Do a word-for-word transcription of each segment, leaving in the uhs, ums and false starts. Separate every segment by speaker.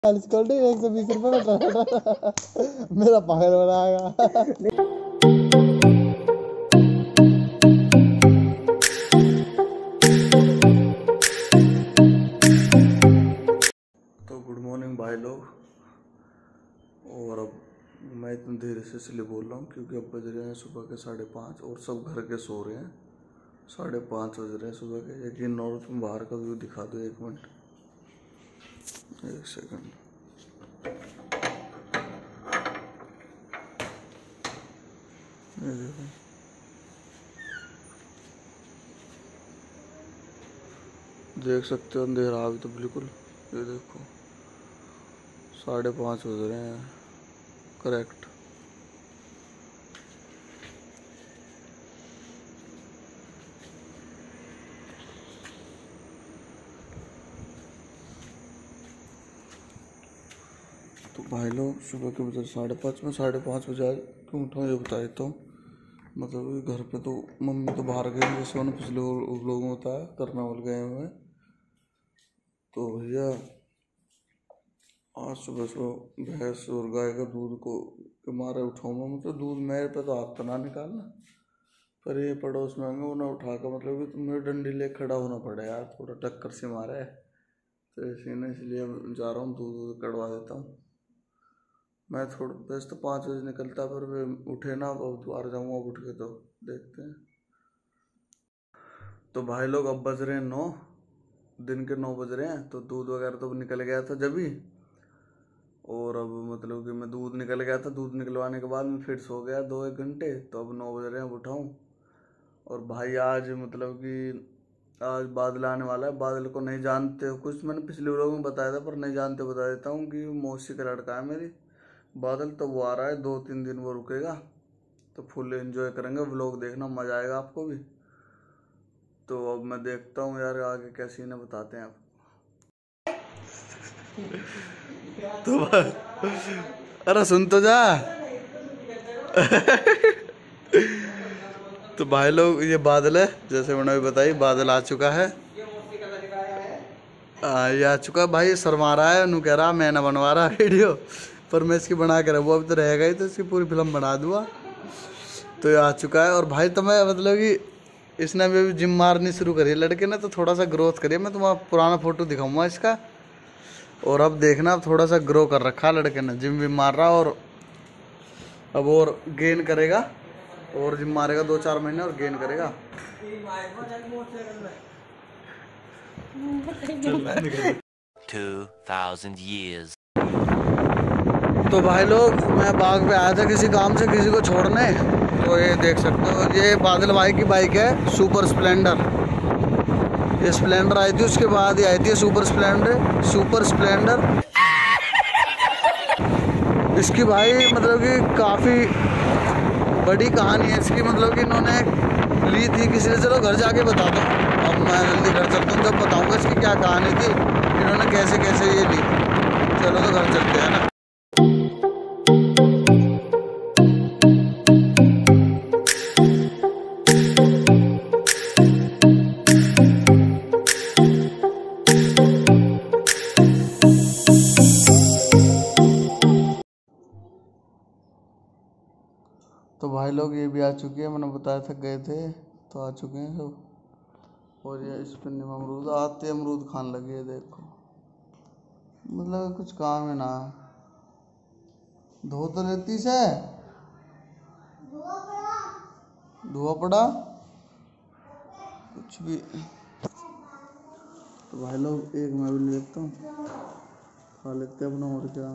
Speaker 1: चालीस cold drink एक सौ बीस रुपए का मेरा पागल बनाएगा। तो गुड मॉर्निंग भाई लोग। और अब मैं इतनी देर से इसलिए बोल रहा हूँ क्योंकि अब बज रहे हैं सुबह के साढ़े पाँच और सब घर के सो रहे हैं। साढ़े पाँच बज रहे हैं सुबह के। यकीन और तुम बाहर का व्यू दिखा दो एक मिनट, एक सेकंड। ये देखो, देख सकते हो अंधेरा अभी तो बिल्कुल। ये देखो साढ़े पाँच बज रहे हैं करेक्ट। तो भाई लोग सुबह के बजे साढ़े पाँच में साढ़े पाँच बजे क्यों उठा ये बता देता हूँ। मतलब घर पे तो मम्मी तो बाहर गई, जैसे उन्होंने पिछले लोगों में बताया करनावल गए हुए हैं। तो भैया आज सुबह सुबह भैंस और गाय का दूध को के मारे उठाऊंगा। मतलब दूध मेरे पे तो हाथ तो ना निकालना, पर ये पड़ोस में आएंगे उन्हें उठा कर मतलब कि तुम्हें डंडी ले खड़ा होना पड़े यार, थोड़ा टक्कर से मारा है तो इसी ने इसलिए जा रहा हूँ दूध दूध कड़वा देता हूँ। मैं थोड़ा वैसे तो पाँच बजे निकलता पर वे उठे ना, अब दोबारा जाऊँगा उठ के तो देखते हैं। तो भाई लोग अब बज रहे हैं नौ, दिन के नौ बज रहे हैं। तो दूध वगैरह तो निकल गया था जब ही, और अब मतलब कि मैं दूध निकल गया था, दूध निकलवाने के बाद मैं फिर सो गया दो एक घंटे। तो अब नौ बज रहे हैं, अब उठाऊँ। और भाई आज मतलब कि आज बादल आने वाला है। बादल को नहीं जानते हो कुछ, मैंने पिछले लोगों में बताया था पर नहीं जानते बता देता हूँ कि मौसी का लड़का है मेरी। बादल तो वो आ रहा है, दो तीन दिन वो रुकेगा तो फुल एंजॉय करेंगे। व्लॉग देखना, मज़ा आएगा आपको भी। तो अब मैं देखता हूँ यार आगे क्या सीन है, बताते हैं आप। तो अरे सुन तो जा। तो भाई लोग ये बादल है, जैसे मैंने भी बताई बादल आ चुका है। आ, ये आ चुका है भाई। शर्मा रहा है, उन्होंने कह रहा मैं ना बनवा रहा वीडियो, पर मैं इसकी बना के रखूँ, अभी तो रहेगा ही तो इसकी पूरी फिल्म बना दूँगा। तो ये आ चुका है। और भाई तो मैं मतलब कि इसने अभी जिम मारनी शुरू करी है लड़के ने, तो थोड़ा सा ग्रोथ करिए। मैं तुम्हारा पुराना फोटो दिखाऊंगा इसका, और अब देखना अब थोड़ा सा ग्रो कर रखा लड़के ने, जिम भी मार रहा और अब और गेन करेगा, और जिम मारेगा दो चार महीने और गेन करेगा।
Speaker 2: two thousand years.
Speaker 1: तो भाई लोग मैं बाग पे आया था किसी काम से, किसी को छोड़ने। तो ये देख सकते हो ये बादल भाई की बाइक है सुपर स्प्लेंडर। ये स्प्लेंडर आई थी, उसके बाद ही आई थी सुपर स्प्लेंडर। सुपर स्प्लेंडर इसकी भाई मतलब कि काफ़ी बड़ी कहानी है इसकी। मतलब कि इन्होंने ली थी किसी ने, चलो घर जाके बता दो। अब मैं जल्दी घर चलता हूँ, जब बताऊँगा इसकी क्या कहानी थी, इन्होंने कैसे कैसे ये ली। चलो तो घर चलते हैं ना। तो भाई लोग ये भी आ चुके हैं, मैंने बताया था गए थे तो आ चुके हैं सब। और ये इस पर अमरूद आते अमरूद खाने लगे है, देखो मतलब कुछ काम है ना। धो तो लेती से धुआ पड़ा कुछ भी। तो भाई लोग एक मैं भी ले लेता हूँ, खा लेते हैं अपना। और क्या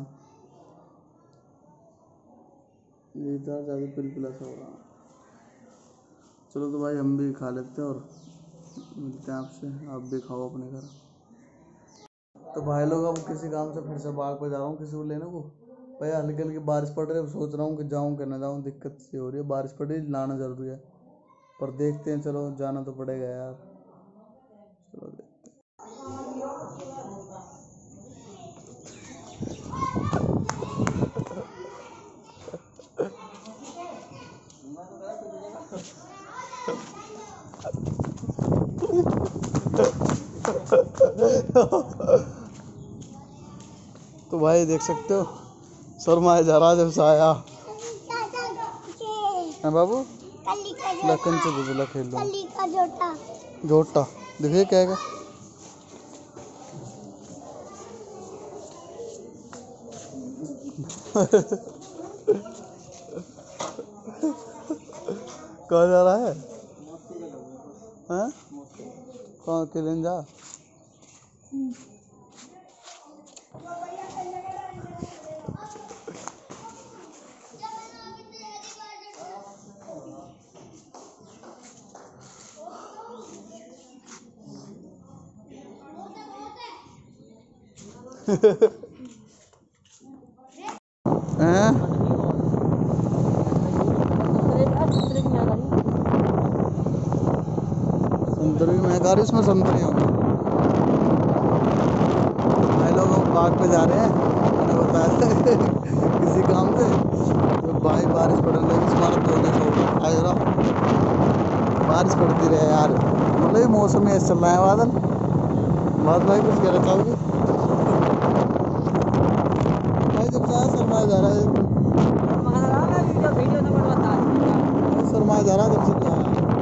Speaker 1: ये था ज़्यादा पिल पिला सा हो रहा। चलो तो भाई हम भी खा लेते हैं और मिलते हैं आपसे, आप भी खाओ अपने घर। तो भाई लोग अब किसी काम से फिर से बाग पे जा रहा हूँ किसी को लेने को। भाई हल्की हल्की बारिश पड़ रही है, सोच रहा हूँ कि जाऊँ कि ना जाऊँ, दिक्कत सी हो रही है। बारिश पड़ रही है, लाना जरूरी है, पर देखते हैं, चलो जाना तो पड़ेगा यार। चलो देखते हैं। तो भाई देख सकते हो शर्मा जा रहा जब से आया है बाबू। लखन से बुझला खेल लो जोटा देखिए क्या है कहाँ जा रहा है हैं कहाँ अकेले जा हैं संतरी मैं कार इसमें संतरी हूँ भाई लोग हम बाग पे जा रहे हैं मैंने बताया किसी काम से तो भाई बारिश पड़ने लगी हमारा दो दिन हो गया आज रहा बारिश पड़ती रहे यार मतलब ये मौसम ही ऐसा चल रहा है बादल बात भाई कुछ कह रहा चाहोगे भाई जब क्या शर्मा जा रहा है शर्मा जा रहा है जब से क्या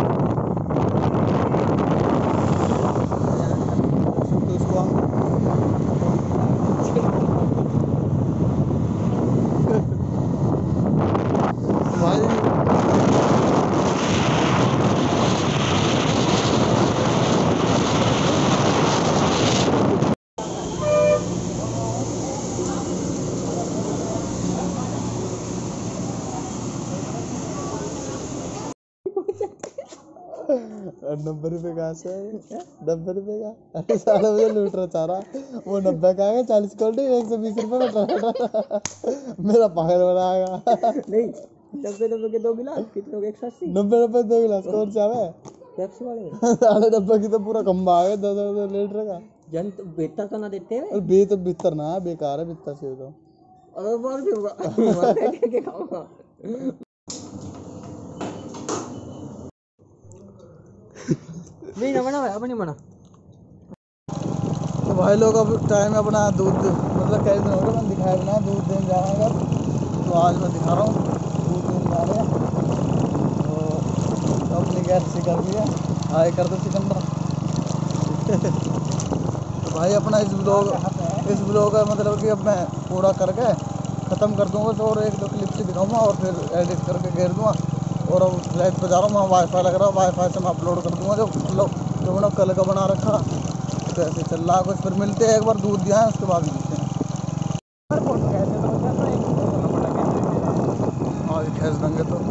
Speaker 1: नब्बे रुपए का से नब्बे रुपए का अरे साला मुझे लूट रहा चाह रहा वो नब्बे का आएगा चालीस कोल्ड एक सौ बीस रुपए में मेरा पागल बनाएगा
Speaker 3: नहीं नब्बे रुपए के दो गिलास कितने एक सौ अस्सी
Speaker 1: नब्बे रुपए दो गिलास कौन सा है
Speaker 3: पेप्सी वाले
Speaker 1: साढ़े नब्बे की तो पूरा खंबा आ गया दस दस लीटर का
Speaker 3: जन तो बेहतर तो ना देते हैं
Speaker 1: बे तो बिस्तर ना है बेकार है बिस्तर से तो
Speaker 3: अरे बोल दूंगा के खाऊंगा नहीं ना बना भाई अपनी बना
Speaker 1: तो भाई लोग अब टाइम अपना दूध मतलब कई दिन हो गए मैंने दिखाया बना दूध देने जाएगा तो आज मैं दिखा रहा हूँ दूध देने जा रहे हैं तो अपनी गैस से कर दिया हाय कर दो सिकंदर तो भाई अपना इस ब्लॉग इस ब्लॉग का मतलब कि अब मैं पूरा करके ख़त्म कर दूँगा तो और एक दो क्लिप से दिखाऊँगा और फिर एडिट करके घेर दूँगा और अब लाइट पर जा रहा हूँ वहाँ वाईफाई लग रहा है वाईफाई से मैं अपलोड कर दूँगा जो मतलब जो मैंने कल का बना रखा तो ऐसे चल रहा है कुछ फिर मिलते हैं एक बार दूध दिया है उसके बाद मिलते हैं आज खींच देंगे तो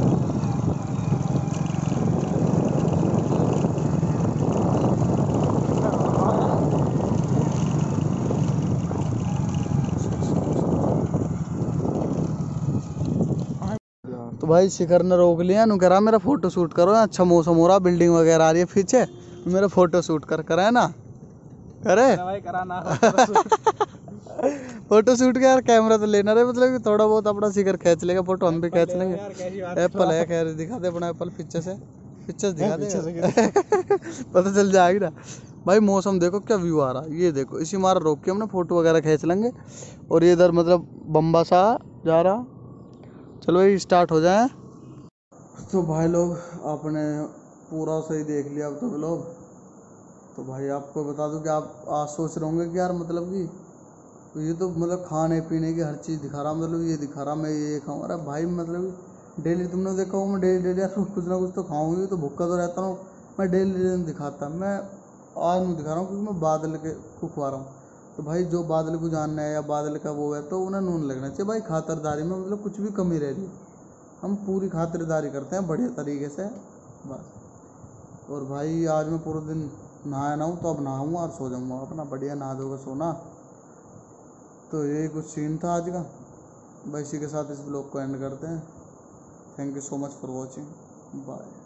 Speaker 1: तो भाई शिखर ने रोक लिया नु कह रहा मेरा फोटो शूट करो अच्छा मौसम हो रहा बिल्डिंग वगैरह आ रही है पीछे मेरा फोटो शूट कर करे ना करे भाई करा ना फोटो शूट के यार कैमरा तो लेना रहे मतलब कि थोड़ा बहुत अपना शिखर खींच लेगा फोटो हम भी खींच लेंगे एप्पल है खैर दिखा दे अपना एप्पल पीछे से पीछे दिखा दे पता चल जाएगी ना भाई मौसम देखो क्या व्यू आ रहा है ये देखो इसी मारा रोक के हमने फोटो वगैरह खींच लेंगे और ये इधर मतलब बम्बा सा जा रहा चलो भाई स्टार्ट हो जाए तो भाई लोग आपने पूरा सही देख लिया अब तो लोग तो भाई आपको बता दूं कि आप आज सोच रहे होंगे कि यार मतलब कि ये तो मतलब खाने पीने की हर चीज़ दिखा रहा मतलब ये दिखा रहा मैं ये खाऊँ अरे भाई मतलब डेली तुमने देखा हो मैं डेली डेली यार कुछ ना कुछ तो खाऊंगी तो भूखा तो रहता हूँ मैं डेली डेली दिखाता मैं आज नहीं दिखा रहा हूँ क्योंकि मैं बादल के को खुआ रहा हूँ तो भाई जो बादल को जानना है या बादल का वो है तो उन्हें नून लगना चाहिए भाई खातिरदारी में मतलब कुछ भी कमी रह रही है हम पूरी खातिरदारी करते हैं बढ़िया तरीके से बस और भाई आज मैं पूरे दिन नहाया ना हूँ तो अब नहाऊँगा और सो जाऊँगा अपना बढ़िया नहा धोकर सोना तो ये कुछ सीन था आज का भाई इसी के साथ इस ब्लॉग को एंड करते हैं thank you so much for watching bye.